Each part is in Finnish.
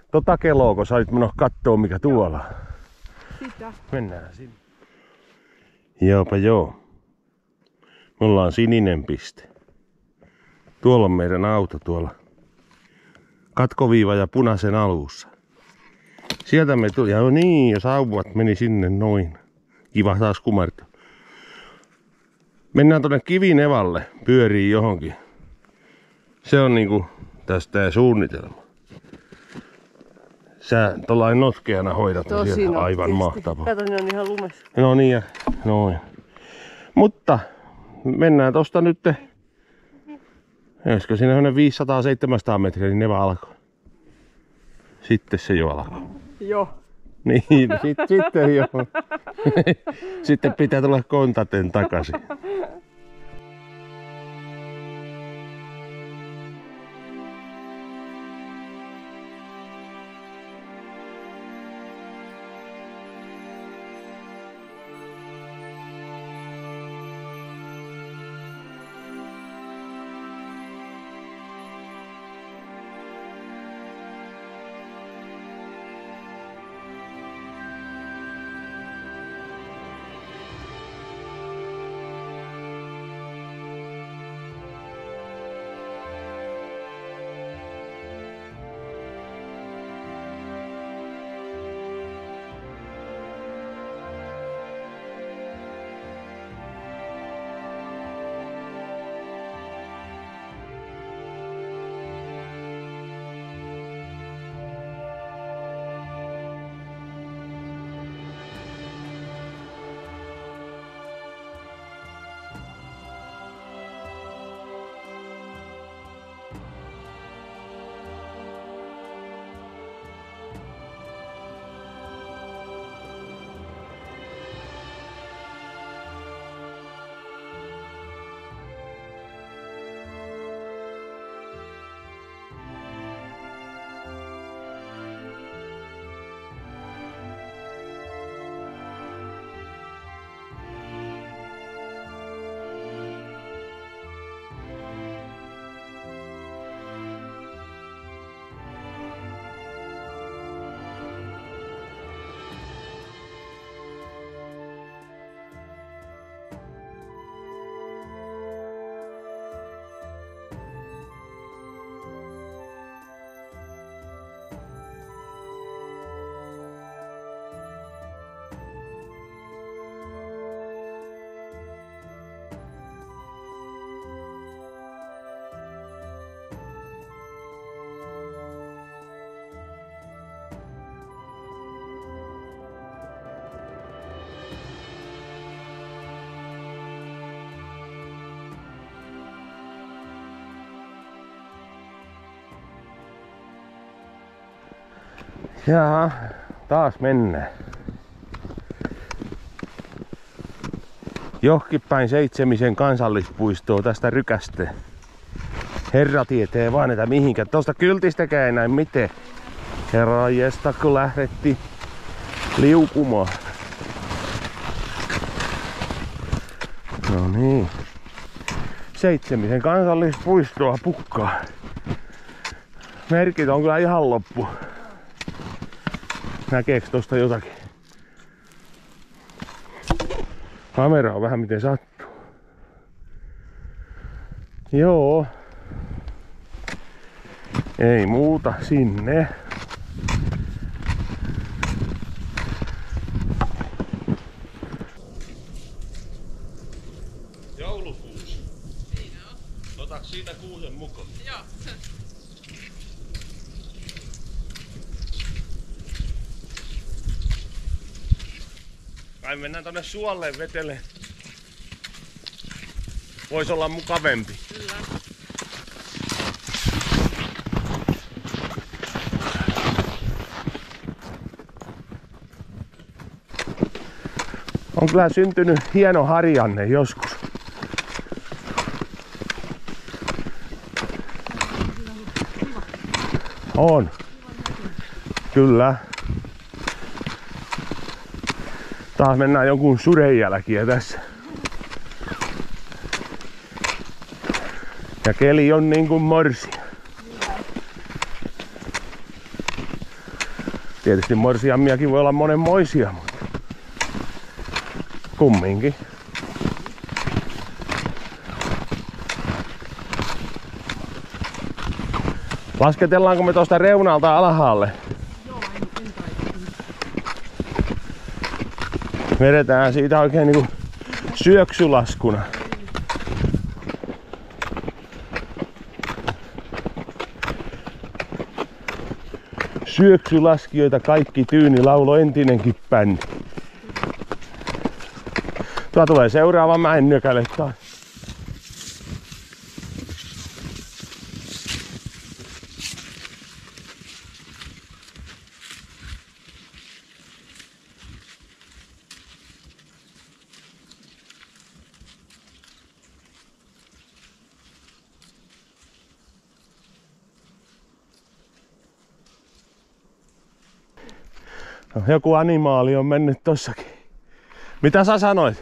Tota keloa, kun sä olit menossa kattoo mikä tuolla. Sitä. Mennään sinne. Joopa joo. Me ollaan sininen piste. Tuolla on meidän auto tuolla. Katkoviiva ja punaisen alussa. Sieltä me tuli. Ja niin, ja sauvat meni sinne noin. Kiva taas kumartaa. Mennään tonne Kivinevalle. Pyörii johonkin. Se on niinku tästä suunnitelma. Sä tollain notkeana hoidat siellä. Aivan mahtavaa. Kato, ne on ihan lumessa. No niin ja noin. Mutta mennään tosta nyt. Olisiko siinä 500-700 metriä, niin neva alkoi. Sitten se jo alkoi. Joo. Niin, sitten jo. Sitten pitää tulla kontaten takaisin. Jaha, taas mennään. Johonkin päin Seitsemisen kansallispuistoa tästä rykästä. Herra tietää vaan, että mihinkä. Tosta kyltistäkään ei näin miten. Herranjesta, kun lähdettiin liukumaan. No niin. Seitsemisen kansallispuistoa pukkaa. Merkit on kyllä ihan loppu. Näkeekö tosta jotakin? Kamera on vähän miten sattuu. Joo. Ei muuta sinne. Joulukuusi. Siinä on. Otaks siitä kuusen mukaan? Joo. Kai mennään tonne suolle vetelle. Vois olla mukavempi. Kyllä. On kyllä syntynyt hieno harjanne joskus. On. Kyllä. Taas mennään jonkun suden jälkiä tässä. Ja keli on niin kuin morsia. Tietysti morsiammiakin voi olla monenmoisia, mutta kumminkin. Lasketellaanko me tuosta reunalta alhaalle? Joo, en taida. Vedetään siitä oikein niinku syöksylaskuna. Syöksylaskijoita kaikki tyyni, laulo entinenkin bändi. Tuo tulee seuraava mäen nykäle taas. Joku animaali on mennyt tossakin. Mitä sä sanoit?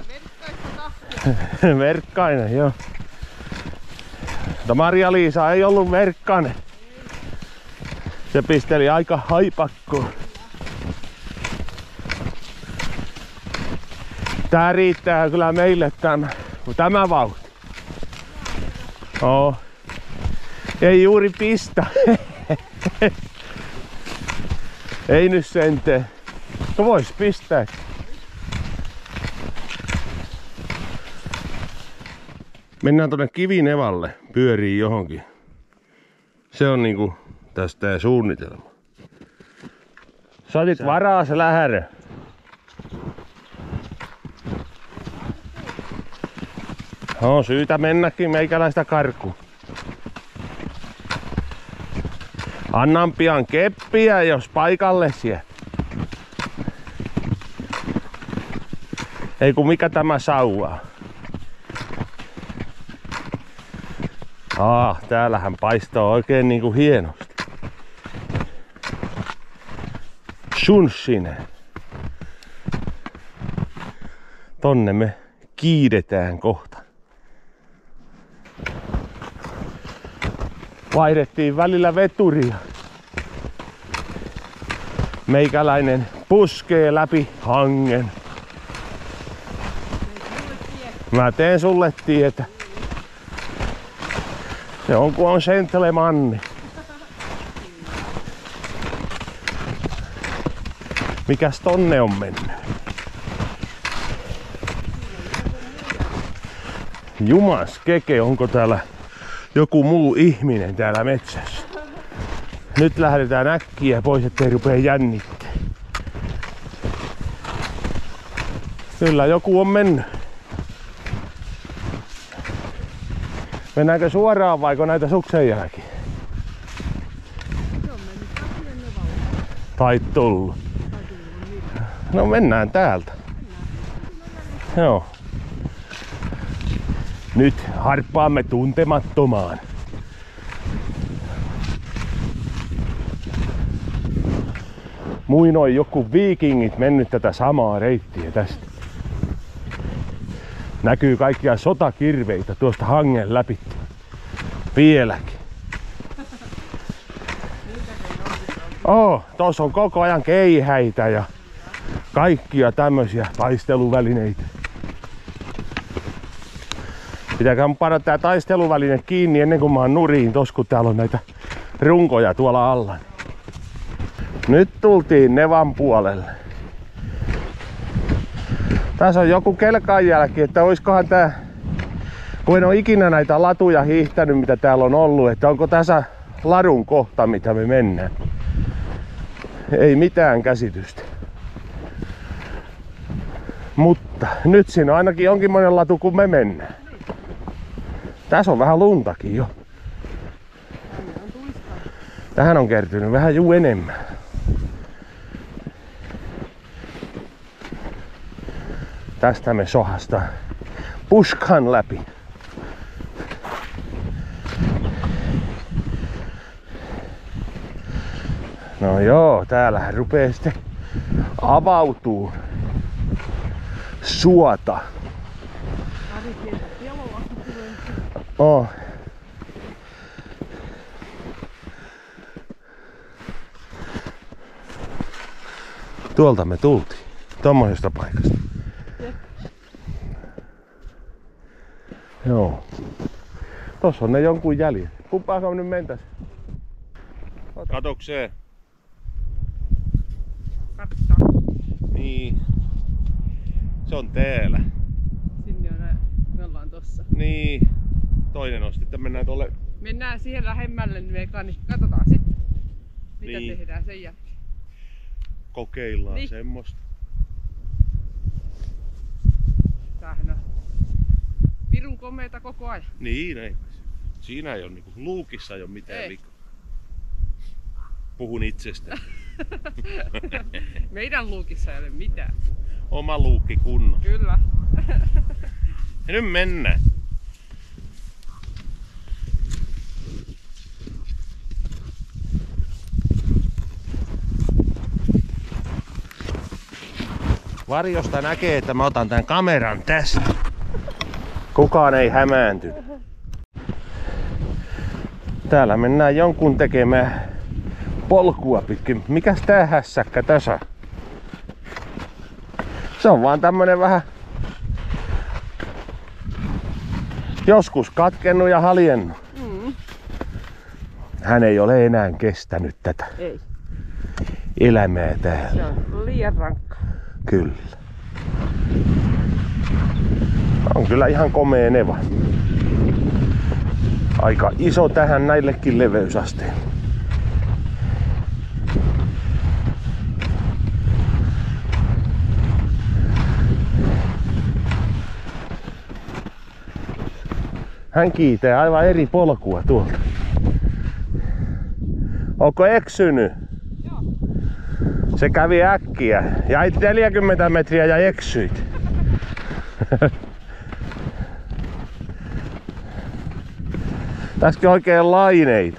Verkkainen, joo. Mutta Maria-Liisa ei ollut verkkainen. Se pisteli aika haipakkoon. Tää riittää kyllä meille tämä vauhti. Oo. Ei juuri pistä. Ei nyt sentään. No vois pistää. Mennään tonne Kivinevalle, pyörii johonkin. Se on niinku tästä suunnitelma. Sä otit varaa se lähärö. On syytä mennäkin meikäläistä karkuun. Annan pian keppiä, jos paikalle sie. Ei kun mikä tämä sauvaa. Täällähän paistaa oikein niinku hienosti. Sunssinen. Tonne me kiidetään kohta. Vaihdettiin välillä veturia. Meikäläinen puskee läpi hangen. Mä teen sulle tietä. Se on kun on sentlemanni. Mikäs tonne on mennyt? Jumas keke, onko täällä joku muu ihminen täällä metsässä? Nyt lähdetään äkkiä pois, ettei rupee jännittää. Kyllä joku on mennyt. Mennäänkö suoraan vaiko näitä suksen jälkiä? Tai tullut. No mennään täältä. Joo. Nyt harppaamme tuntemattomaan. Muinoin joku viikingit mennyt tätä samaa reittiä tästä. Näkyy kaikkia sotakirveitä tuosta hangen läpi. Vieläkin. Tuossa on koko ajan keihäitä ja kaikkia tämmöisiä taisteluvälineitä. Pitääkään panna tää taisteluväline kiinni ennen kuin mä oon nuriin tos, kun täällä on näitä runkoja tuolla alla. Nyt tultiin Nevan puolelle. Tässä on joku kelkanjälki, että oiskohan tää, kun en oo ikinä näitä latuja hiihtänyt mitä täällä on ollut, että onko tässä ladun kohta mitä me mennään. Ei mitään käsitystä. Mutta nyt siinä on ainakin jonkinmoinen latu kun me mennään. Tässä on vähän luntakin jo. Tähän on kertynyt vähän enemmän. Tästä me sohastaan puskan läpi. No joo, täällähän rupee sitten avautuu suota. Oh. Tuolta me tultiin. Tommosesta paikasta. Jep. Joo. Tossa on ne jonkun jäljet. Kumpaanko nyt mentäis? Katokseen. Katsotaan. Niin. Se on täällä. Sinne on nää. Me ollaan tossa. Niin. Toinen on sitten, mennään tuolle. Mennään siihen lähemmälle nyt eka, niin katsotaan sitten. Mitä Niin. tehdään sen jälkeen. Kokeillaan Niin. semmoista. Tämähän on pirun komeeta koko ajan. Niin, ei. Siinä ei ole niinku, luukissa ei ole mitään Ei. vikaa. Puhun itsestä. Meidän luukissa ei ole mitään. Oma luukki kunnon. Kyllä. Ja nyt mennään. Varjosta näkee, että mä otan tän kameran tästä. Kukaan ei hämäänty. Täällä mennään jonkun tekemään polkua pitkin. Mikäs tää hässäkkä tässä? Se on vaan tämmönen vähän joskus katkennut ja haljennut. Hän ei ole enää kestänyt tätä Ei. elämää täällä. Se on liian rankka. Kyllä. On kyllä ihan komea neva. Aika iso tähän näillekin leveysasteille. Hän kiitää aivan eri polkua tuolta. Onko eksynyt? Joo. Se kävi äkkiä. Jäit 40 metriä ja eksyit. Tässäkin oikein laineita.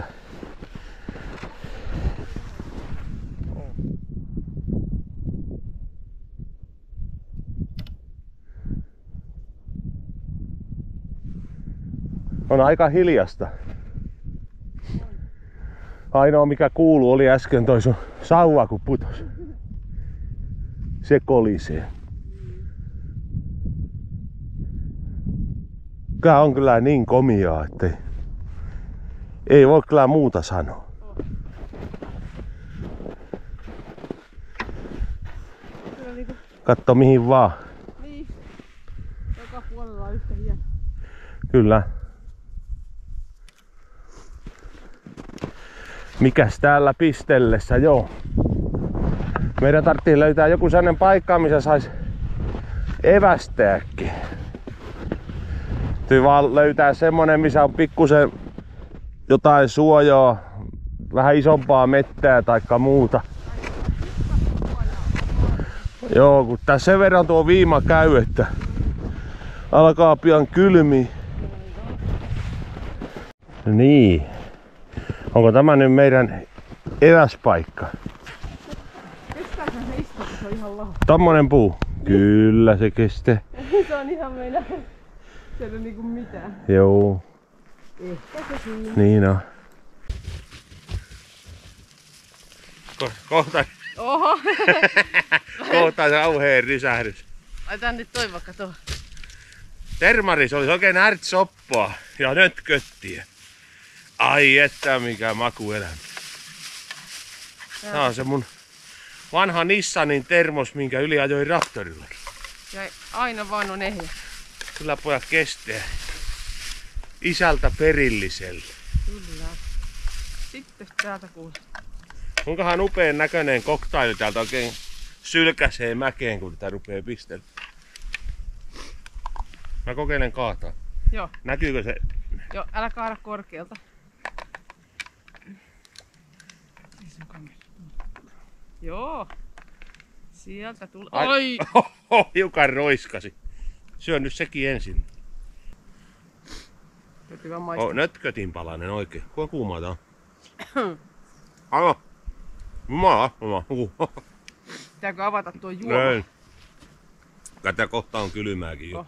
On aika hiljasta. Ainoa mikä kuuluu oli äsken toi sun sauva kun putos. Se kolisee. Tää on kyllä niin komiaa, että ei voi kyllä muuta sanoa. Katso mihin vaan. Niin. Joka puolella on yhtä hieno. Kyllä. Mikäs täällä pistellessä, joo. Meidän tarvitsee löytää joku sellainen paikka, missä sais evästääkin. Täytyy vaan löytää semmonen, missä on pikkusen jotain suojaa, vähän isompaa mettää taikka muuta. Joo, kun tässä sen verran tuo viima käy, että alkaa pian kylmiä. Niin. Onko tämä nyt meidän eväspaikka? Kestääkö se istua, kun se on ihan laho? Tommonen puu. Kyllä se kestää. Se on ihan meidän. Se ei ole niinku mitään. Joo. Ehkä se siinä. Niin on. Kohta Oho! kohta se auheen rysähdys. Laitetaan nyt toi vaikka tuohon. Termaris olisi oikein ärtsoppaa ja nötköttiä. Ai että mikä makuelämä. Tää on se mun vanha Nissanin termos, minkä yli ajoin traktorilla. Ja aina vaan on ehjä. Kyllä pojat kestää. Isältä perilliselle. Kyllä. Sitten täältä kuulee. Kuinkahan upean näköinen koktaili täältä oikein sylkäsee mäkeen, kun tätä rupee pistellä. Mä kokeilen kaataa. Joo. Näkyykö se? Joo, älä kaada korkealta. Joo. Sieltä tuli. Oi! Oho, hiukan roiskasi. Syö nyt sekin ensin. Täytyy vaan maistaa. Nötkötin palanen oikein. Kuinka kuumaa tää on? Aivan. Jumala. Pitääkö avata tuo juoma? Näin. Tätä kohta on kylmääkin jo. Oh.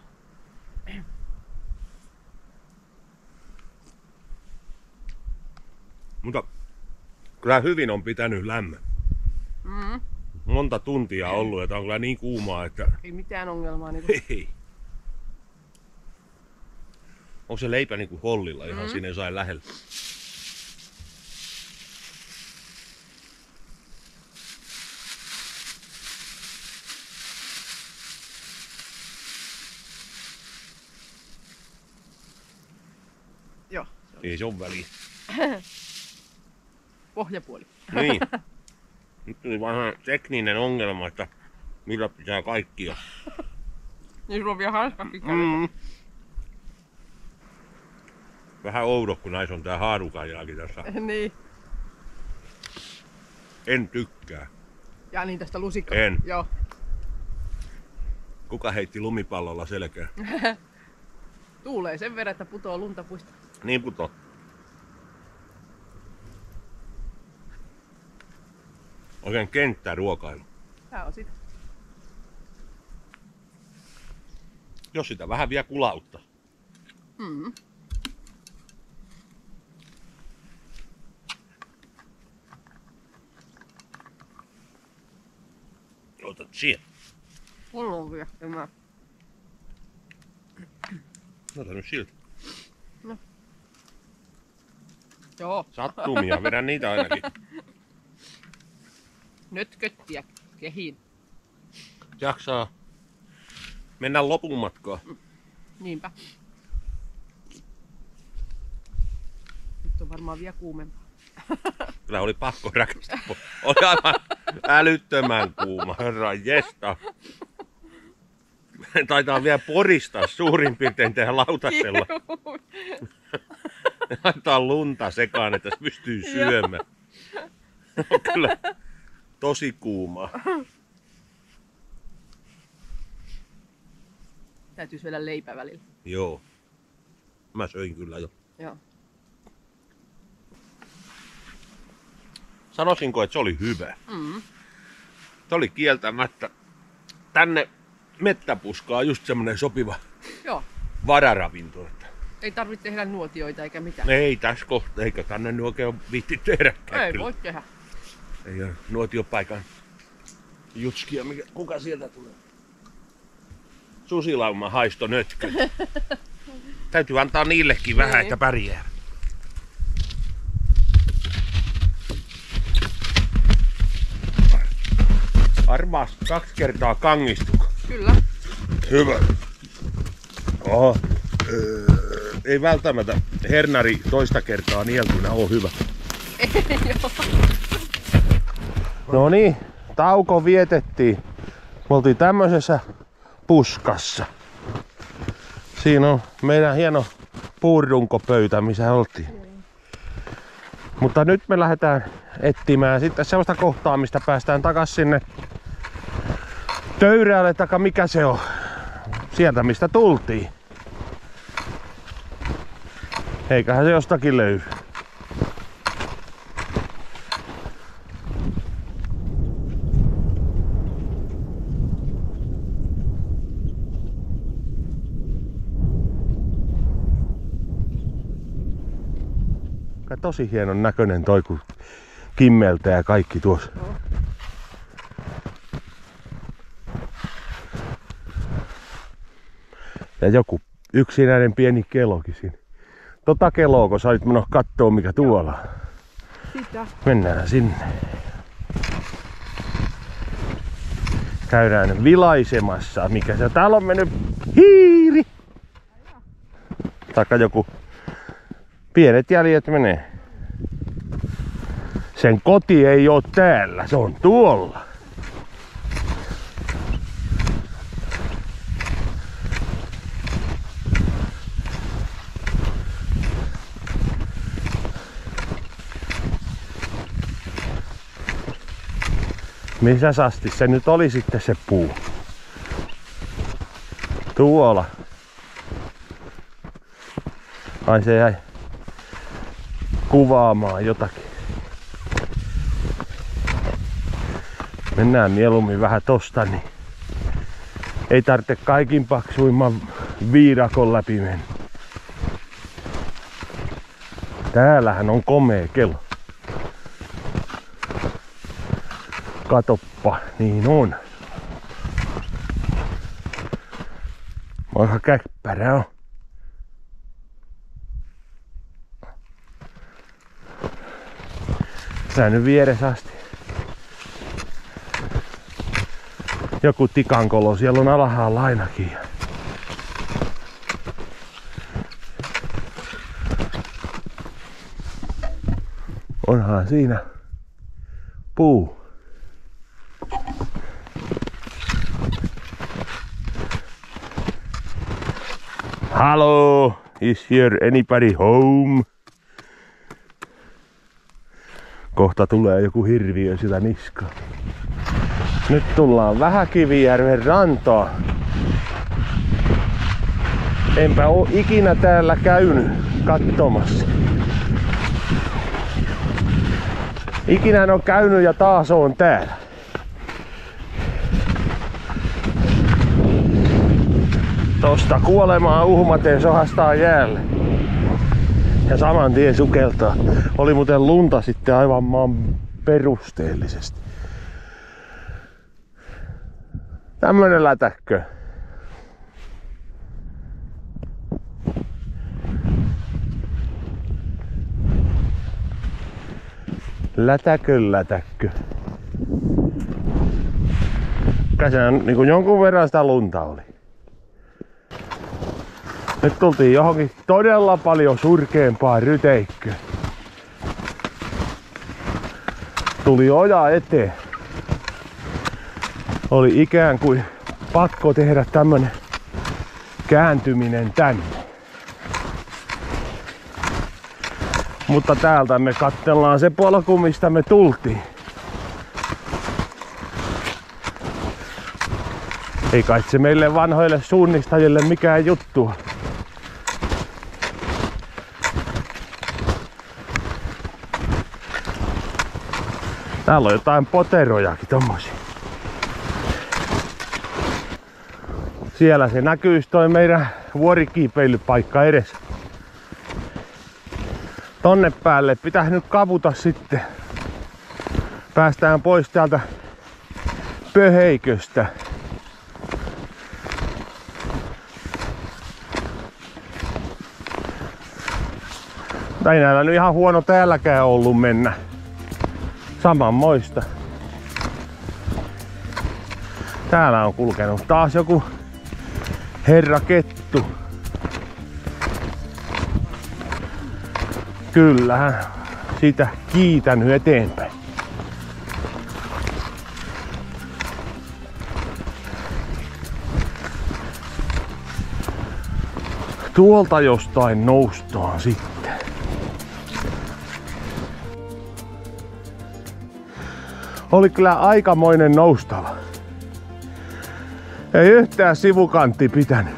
Mutta kyllä hyvin on pitänyt lämmön. Mm. monta tuntia ollut, että on kyllä niin kuumaa, että... Ei mitään ongelmaa. Niin Ei. Onko se leipä niinku hollilla ihan sinne jossain lähellä? Joo. Ei se on väliä. Pohjapuoli. Niin. Nyt tuli vähän tekninen ongelma, että millä pitää kaikkia. Niin sulla on vielä hanskakin kädessä. Vähän oudo, kun näissä on tää haarukajakin tässä. Niin. En tykkää. Ja niin tästä lusikkaa. En. Joo. Kuka heitti lumipallolla selkään? Tuulee sen verran, että putoo lunta puista. Niin puto. Oikein kenttäruokailu. Tää on sitä. Jos sitä vähän vielä kulautta. Mm. Otat siihen. Mulla on vielä tämä. Ota nyt siltä. Joo. Sattumia, vedän niitä ainakin. Nötköttiä kehiin. Jaksaa mennä lopun matkaa. Niinpä. Nyt on varmaan vielä kuumempaa. Kyllä oli pakko räkästä. Oli aivan älyttömän kuuma, herran jesta. Taitaa vielä poristaa suurin piirtein tehdä lautasella. Laittaa lunta sekaan, että se pystyy syömään. On kyllä tosi kuumaa. Täytyy syödä leipä välillä. Joo. Mä söin kyllä jo. Joo. Sanoisinko, että se oli hyvä. Mm. Se oli kieltämättä. Tänne mettäpuskaa just semmonen sopiva Joo. vararavinto. Ei tarvitse tehdä nuotioita eikä mitään. Ei tässä kohtaa, eikä tänne nyt oikein viitti tehdäkään. Ei kyllä. voi tehdä. Ei ole nuotiopaikan jutskia, kuka sieltä tulee? Susilauma haisto nötkö. Täytyy antaa niillekin vähän, Niin. että pärjää. Arvaas 2 kertaa kangistuko. Kyllä. Hyvä. Oho. Ei välttämättä hernari toista kertaa nieltynä ole hyvä. Joo. No niin, tauko vietettiin. Me oltiin tämmöisessä puskassa. Siinä on meidän hieno puurunkopöytä, missä oltiin. Mutta nyt me lähdetään etsimään sitten sellaista kohtaa, mistä päästään takas sinne Töyräälle, taka mikä se on. Sieltä mistä tultiin. Eiköhän se jostakin löydy. Tosi hienon näköinen toi, kun kimmeltää ja kaikki tuossa. Joo. Ja joku yksinäinen pieni kelokin siinä. Tota keloa, kun sä olit menossa kattoo mikä tuolla. Sitä. Mennään sinne. Käydään vilaisemassa, mikä se täällä on mennyt hiiri. Taikka joku pienet jäljet menee. Sen koti ei oo täällä, se on tuolla. Missä asti se nyt oli sitten se puu? Tuolla. Ai se jäi kuvaamaan jotakin. Mennään mieluummin vähän tosta, niin ei tarvitse kaikin paksuimman viidakon läpi mennä. Täällähän on komea kelo. Katoppa, niin on. Vanha käppärä on. Tää nyt vieressä asti. Joku tikankolo siellä on alhaalla ainakin. Onhan siinä puu. Hello, is here anybody home? Kohta tulee joku hirviö sitä niskaan. Nyt tullaan Vähäkivijärven rantaan. Enpä oo ikinä täällä käynyt katsomassa. Ikinä en oo käynyt ja taas oon täällä. Tosta kuolemaa uhmaten sohastaa jäälle. Ja saman tien sukeltaa. Oli muuten lunta sitten aivan maan perusteellisesti. Tämmönen lätäkkö. Lätäkkö. Käsään niinku jonkun verran sitä lunta oli. Nyt tultiin johonkin todella paljon surkeampaan ryteikköön. Tuli oja eteen. Oli ikään kuin pakko tehdä tämmönen kääntyminen tänne. Mutta täältä me katsellaan se polku, mistä me tultiin. Ei kai se meille vanhoille suunnistajille mikään juttu. Täällä on jotain poterojakin tommosia. Siellä se näkyisi toi meidän vuorikiipeilypaikka edessä. Tonne päälle pitää nyt kavuta sitten. Päästään pois täältä pöheiköstä. Tai näillä nyt ihan huono täälläkään ollut mennä. Samanmoista. Täällä on kulkenut taas joku herra kettu. Kyllähän sitä kiitänyt eteenpäin. Tuolta jostain noustaan sitten. Oli kyllä aikamoinen noustava. Ei yhtään sivukantti pitänyt.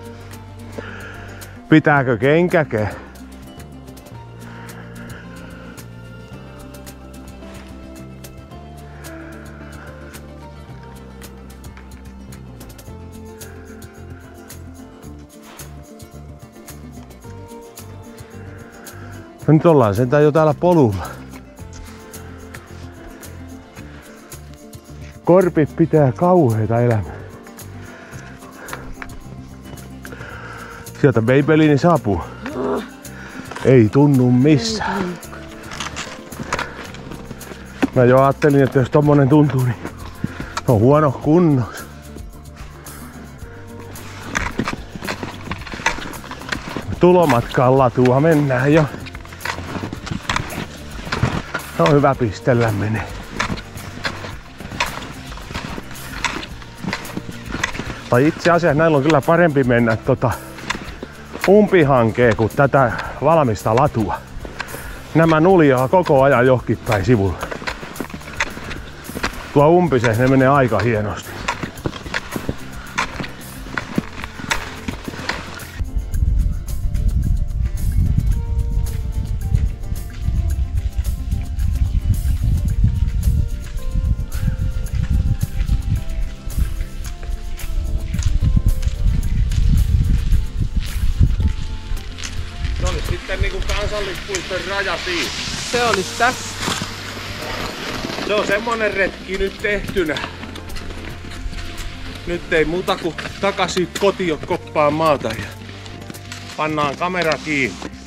Pitääkö kenkäkään? Nyt ollaan sentään jo täällä polulla. Korpit pitää kauheita elämää. Sieltä Maybellini saapuu. Ei tunnu missään. Mä jo ajattelin, että jos tommonen tuntuu, niin on huono kunnos. Tulomatkaan latua mennään jo. On hyvä pistellä menee. Tai itse asiassa näillä on kyllä parempi mennä umpihankeen kuin tätä valmista latua. Nämä nuljaa koko ajan johonkin päin sivulla. Tuo umpiseen ne menee aika hienosti. Sitten niinku kansallispuiston raja siinä. Se olisi tässä. Se on semmonen retki nyt tehtynä. Nyt ei muuta kuin takaisin kotiin koppaan maata ja pannaan kamera kiinni.